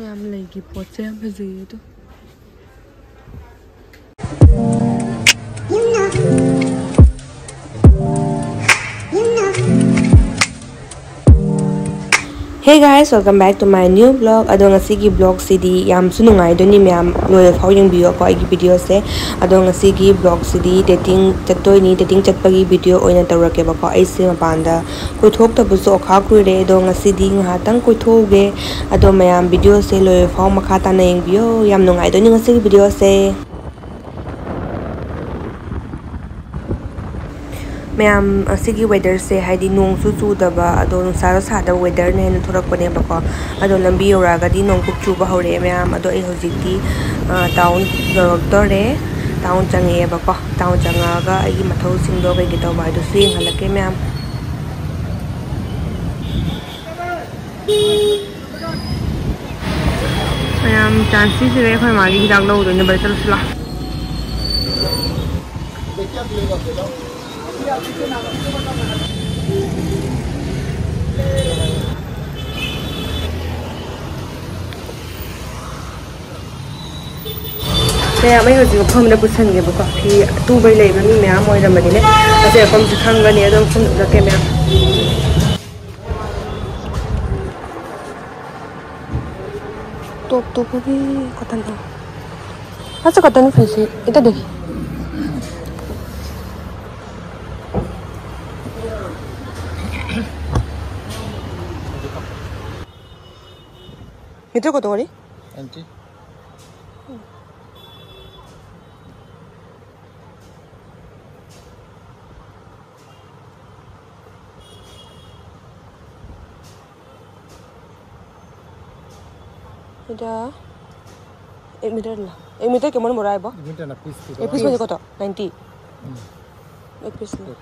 ꯌꯥꯝ ꯂꯩꯒꯤ ꯄꯣꯠꯁꯦ ꯌꯥꯝ ꯐꯖꯩꯌꯦ ꯑꯗꯣ Hey guys, welcome back to my new vlog. Ado ngasigi vlog sidi yam su nungaidoni myam loyal phau yengbiyo ko aigi video se. Ado ngasigi vlog sidi dating chattoini dating chatpagi video oina tawrake ba ko ai se mapanda koithok tabusu okha kuire ado ngasidi ngahatang koithoge ado myam video se loyal phau makha ta na yengbiyo yam nungaidoni ngasigi video se. Ma'am असिगी वेदर से हाइदी नोंग सु चुदबा अदो नुसारो सादा weather ने न थोरकपने बको अदो लंबी योरागदी नोंग कुक चुबा हौरे मैम अदो ए होजिकती टाउन दौरे टाउन चंगे बको टाउन चंगागा आई मथौ सिंगदो कई तौबा अदो सेंग हलके मैम मैम चांसी से रे खय मागी हिदाक लौदोइन बरे चलसला मैम मैं हजी मफम पुसनगे फी तुबई लेब मी मैम होरमने असे मफम से खंगने अदम फुनके मैम टॉप टॉप भी कॉटन है अच्छा कॉटन फैसे इधर देखिए itu kok tuh nanti udah 1 meter lah 1 meter kemana murah ya 1 meter na piece piece kok tuh 90 1 piece lah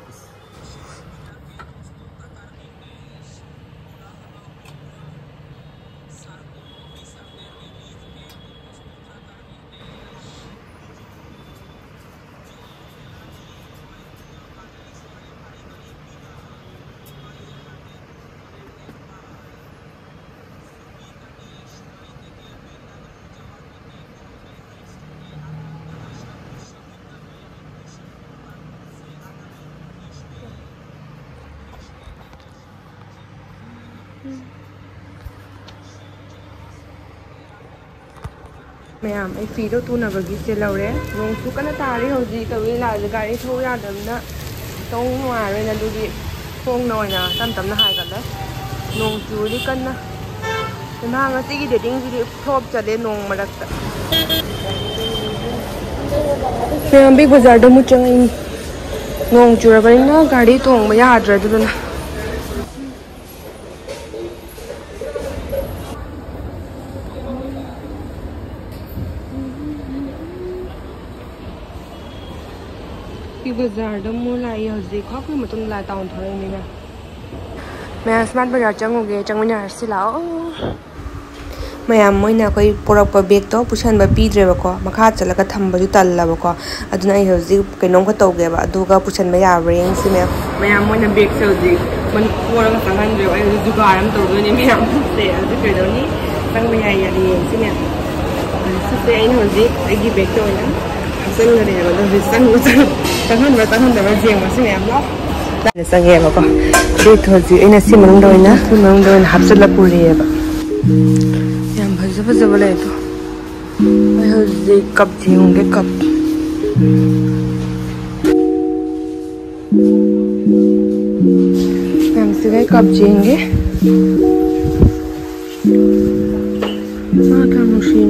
ma'am आई फीदो तुनबगी से लौरे नोंग सु कना तारे होजी कवि लाज गाड़ी थौ यादमना तोंग नुआरेना दुगी फोंग नोइना तम तमना हाइगले नोंग चुरी कन्ना ना ngasi डेटिंग जी फ्लॉप चले नोंग मरकता मैम बिग बाजार दो मुचंग नोंग चुरबनिना गाड़ी तोंग म याद्र दुना बाजार लाई हजिक खाखी ला टाउन थोड़ी मैं स्मार्ट बाजार चंगोगे चंगमिनारसी लाओ मैम मोइना कोई पोरप बेग तो पुछन पीद्रेबको मखा चलगा थंबदु तल्लबको अदुना आई हजिक कइनोम ख तौगेबा अदुगा पुछन याब्रे यंगसी मैम मोइना बेग से हजिक मन पोरगा संगनद्रे आई जुगार हम तौदोनी मैम से अदु कइदोनी संग याय याली यंगसी मैम से आई हजिक आगी बेग तो ना संगरे बदु संग तहन दबा जेंग से मैम लो संगे बको बेग हजिक एना सिमंग दोइना हापसला पुरेबा फजब ले तो हजिक कप जेंगे कप मैम से कप जेंगे क्या machine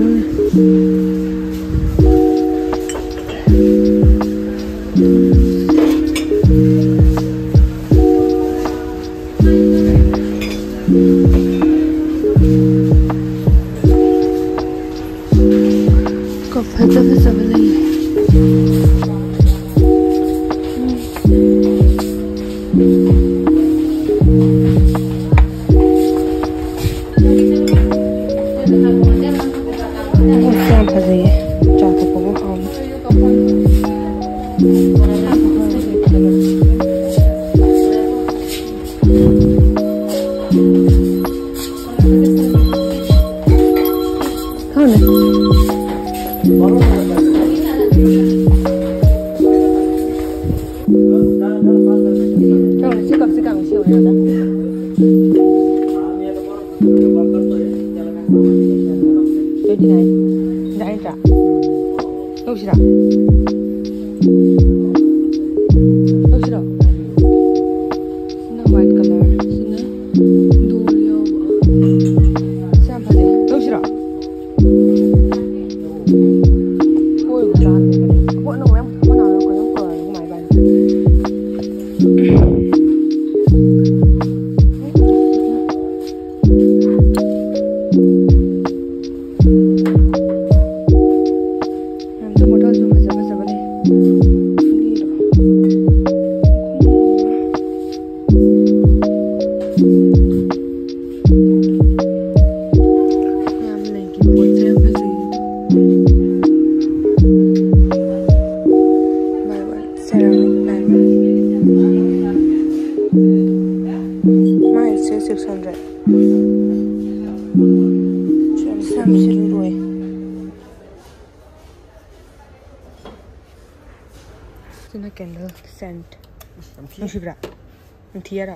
Candle scent. Não chibra. Não tira.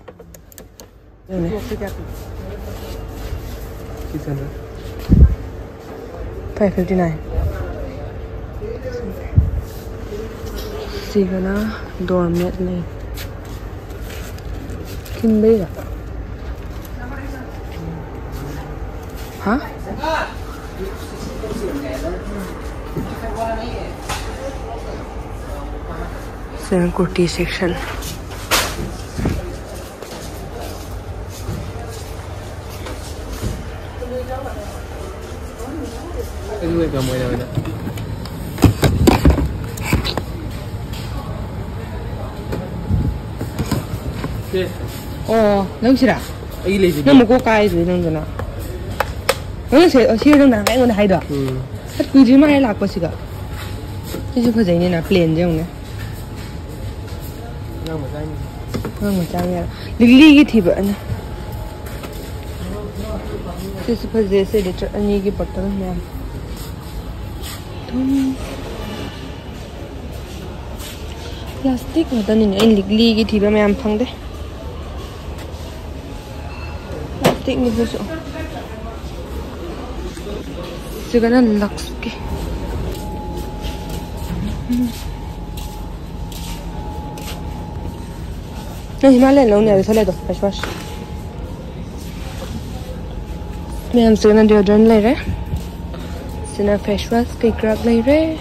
559. Sigana doormat lane. Kimbeira. Huh? Then kurti section. Oh, nang sira. Nang mo ko kai rồi nang na. Nang sẽ chia nang nang nang hai đó. Hết cứ chỉ mai lạc qua xí cả. Chứ chưa phải gì nên là plain chứ không nè. Nang mà trang nha. Lily cái thì vậy nè. Chứ chưa phải gì sẽ để cho anh ấy cái bottle nha. Plastic mà tao nhìn anh Lily cái thì vậy em phăng đấy. Plastic như vậy. Sigaran lux ke. No Himalayan lo ne thale do face wash. Me am sigaran deodorant le re. Sina face wash ke scrub le re.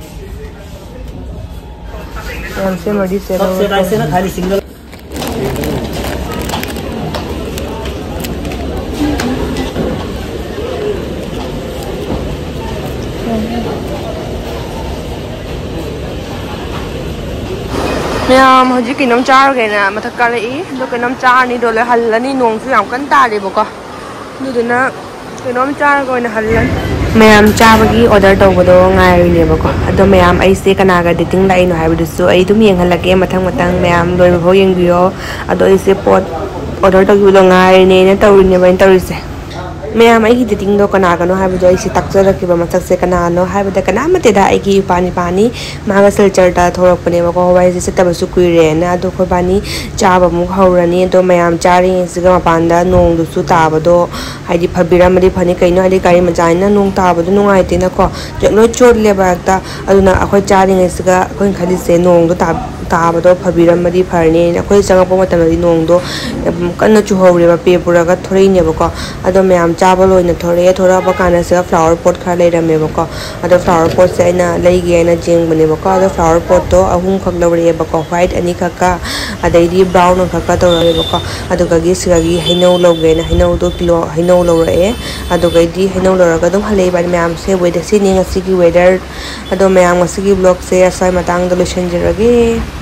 Am se madi se na khali single. Mẹ hồi cái nấm char cái nè mà thật cả lấy cái nấm char này đồ lại hẳn là đi nuông xuống cắn ta đi bố co như thế nào cái nấm char coi là hẳn là mẹ em cha bagi order đâu có đồ ngay rồi nè bố co đó mẹ em ấy sẽ cái nào cái dating lại nó hay bị số ấy tụi mình hẳn là cái mà thằng mẹ em rồi vô yên video ở đó sẽ post order đâu có đồ ngay nè nên tao nè bên tao sẽ mẹ em ấy cái dating đâu cái nào cái nó hay bị rồi sẽ tắc cho ra cái mà chắc sẽ cái nào nó hay bị cái nào mà thế đại cái pani mà cái culture ta thôi rồi này mà có vậy sẽ tập sự quy rèn na đó coi pani cha bà muốn hầu ra nè đó mẹ em cha đi sẽ cái mà pan đó nông đó su ta bà đó hay đi phật bira mà đi phật này cái nó hay đi cái mà trái na nông ta bà đó nông ai thế na co chắc nó chốt le bà ta ở đó à coi cha đi sẽ cái coi khai đi sẽ nông đó ta bà đó phật bira mà đi phật này na coi chẳng có mà tao đi nông đó cái nó chu hầu le bà pe pura cái thôi này bà co ở đó mẹ em cha bà lôi na thôi bà cái này sẽ flower pot khai lấy ra mẹ bà co ở đó flower pot sẽ na lấy cái na jeng bane bà co đó flower pot đó ahum khak lawre bà co white ani khaka adai di brown khaka to re bà co ado ka gi sga gi hainau lawge na hainau do kilo hainau lawre ado ga di hainau lawra ka dum halei ban ma'am se weather se ni ngasi gi weather ado ma'am ngasi gi vlog se asai matang da lotion jarage